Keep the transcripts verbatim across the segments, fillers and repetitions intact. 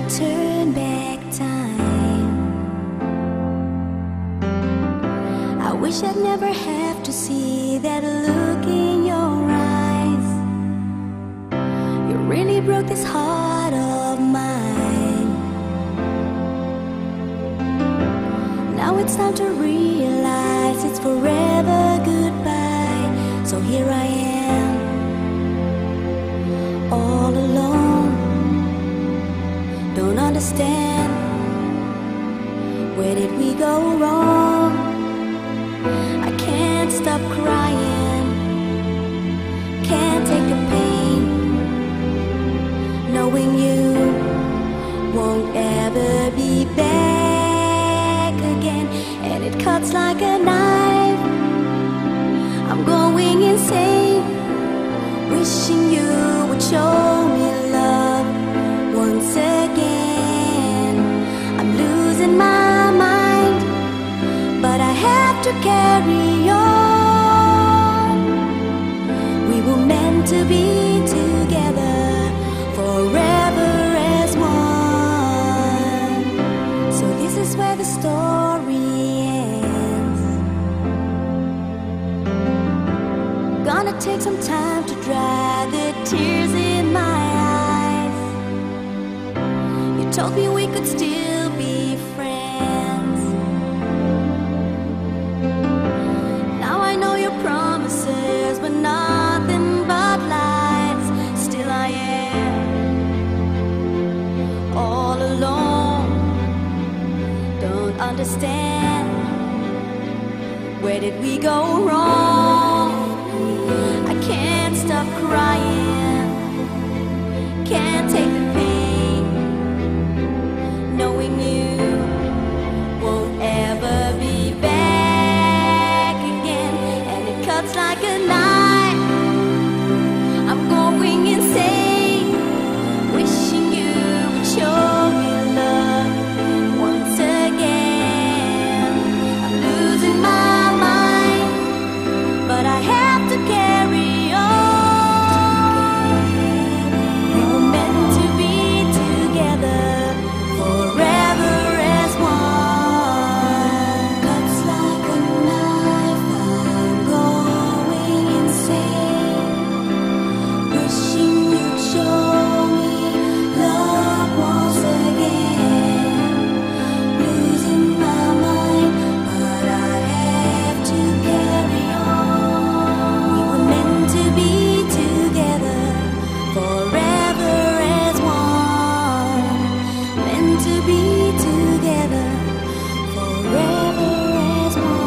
turn back time. I wish I'd never have to see that look in your eyes. You really broke this heart of mine. Now it's time to realize it's forever goodbye. So here I am, all alone. Don't understand, where did we go wrong? I can't stop crying, can't take the pain, knowing you won't ever be back again. And it cuts like a knife, I'm going insane, wishing you would show me love once again. I'm losing my mind, but I have to carry on. We were meant to be together forever as one. So this is where the story ends. Gonna take some time to dry the tears in my eyes. You told me we could still be friends. Now I know your promises were nothing but lies. Still I am all alone. Don't understand, where did we go wrong? I can't stop crying, can't take the pain, knowing you won't ever be back again. And it cuts like a knife, I'm going insane, wishing you would show me love once again. I'm losing my mind, but I have to carry on. We were meant to be together forever as one. Cuts like a knife, I'm going insane, wishing you'd show me love once again. Losing my mind, but I have to carry on. We were meant to be together forever as one. Meant to be together forever as one.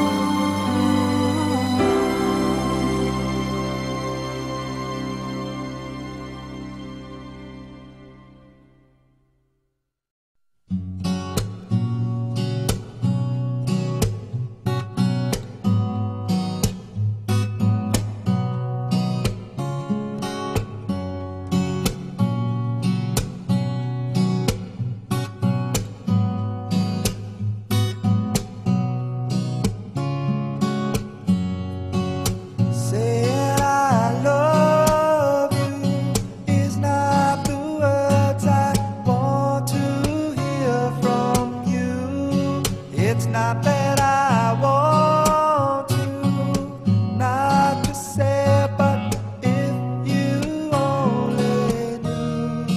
Saying I love you is not the words I want to hear from you. It's not that I want to not to say, but if you only knew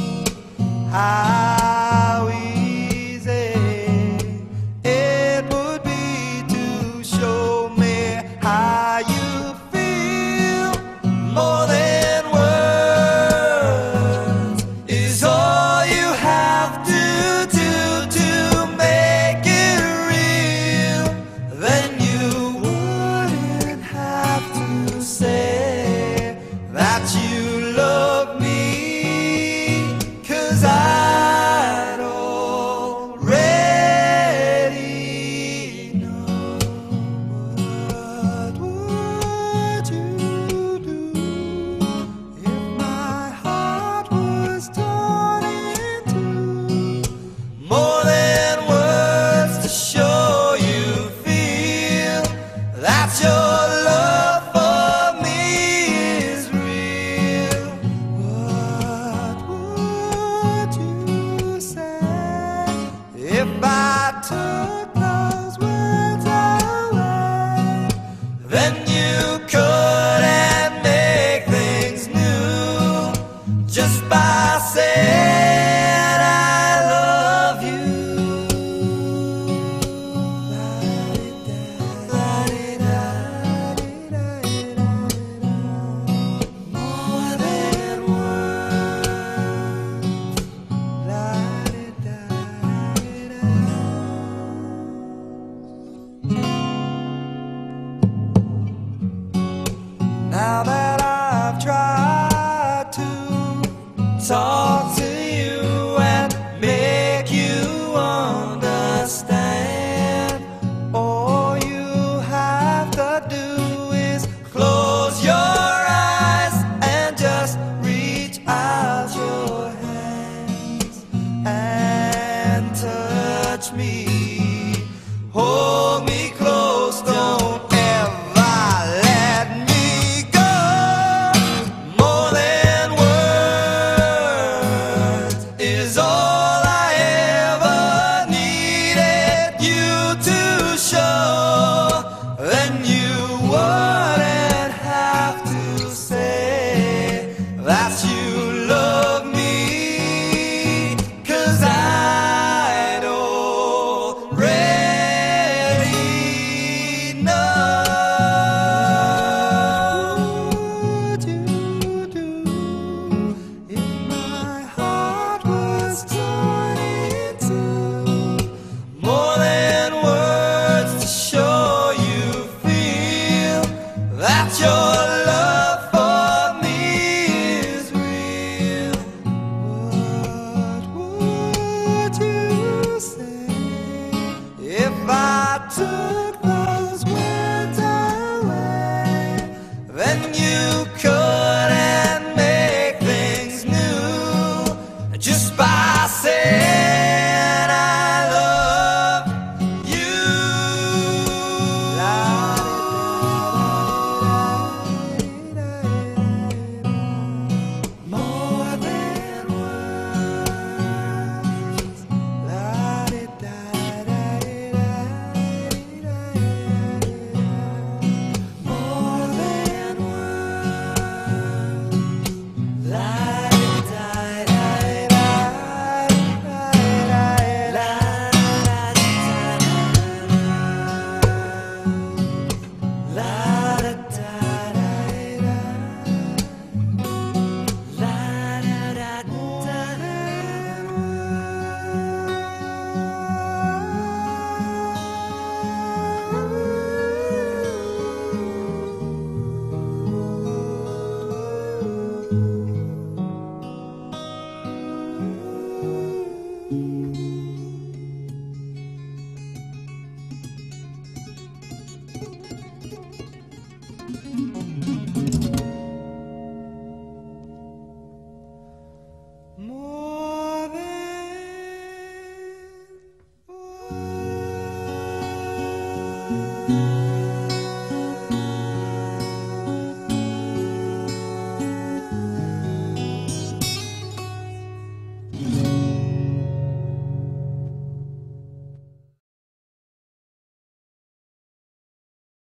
how easy it would be to show me how you feel. More than words is all you have to do to make it real. Then you wouldn't have to say that you love me, 'cause I took those words away, then you couldn't make things new just by saying I love you. More than now that I've tried to talk to you and make you understand, all you have to do is close your eyes and just reach out your hands and touch me.